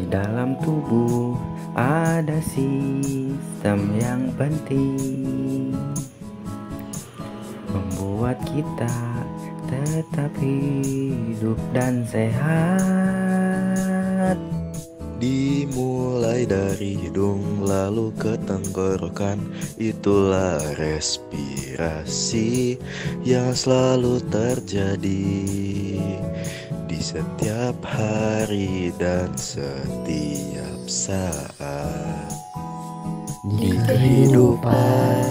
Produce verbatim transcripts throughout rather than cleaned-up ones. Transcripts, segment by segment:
dalam tubuh ada sistem yang penting, membuat kita tetap hidup dan sehat. Dimulai dari hidung lalu ke tenggorokan, itulah respirasi yang selalu terjadi di setiap hari dan setiap saat Di kehidupan,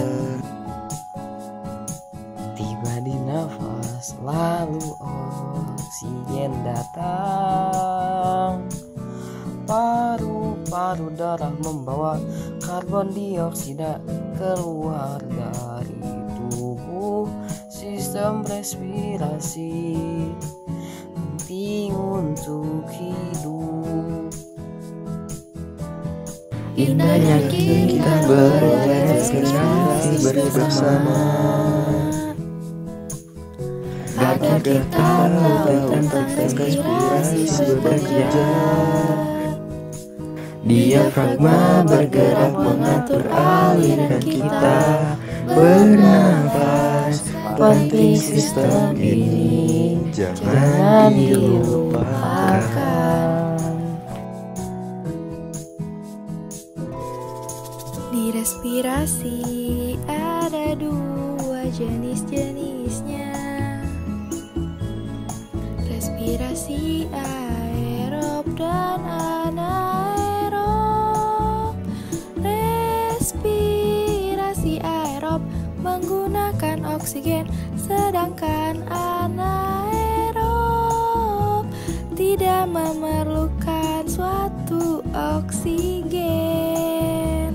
tiba di nafas, lalu oksigen datang. Paru-paru darah membawa karbon dioksida keluar dari tubuh. Sistem respirasi penting untuk hidup. Indahnya kita berrespirasi bersama, agar kita tahu tentang respirasi bekerja. Diafragma bergerak mengatur aliran kita bernafas. Penting sistem ini jangan dilupakan. Di respirasi ada dua jenis-jenisnya. Respirasi aerob dan anaerob. Respirasi aerob menggunakan oksigen, sedangkan anaerob tidak memerlukan suatu oksigen.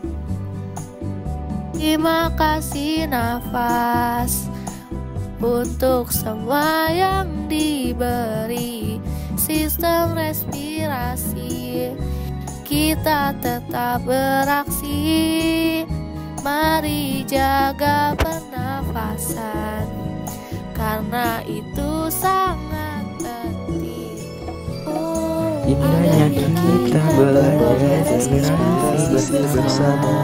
Terima kasih nafas untuk semua yang diberi sistem respirasi. Kita tetap beraksi, mari jaga pernafasan, karena itu sangat penting. Oh, Indahnya kita berrespirasi bersama,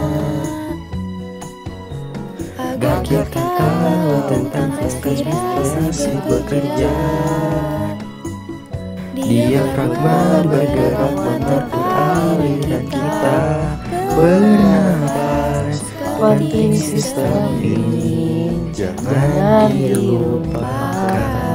agar kita tahu tentang respirasi bekerja. Diafragma bergerak mengatur aliran kita bernafas. Penting sistem ini jangan dilupakan.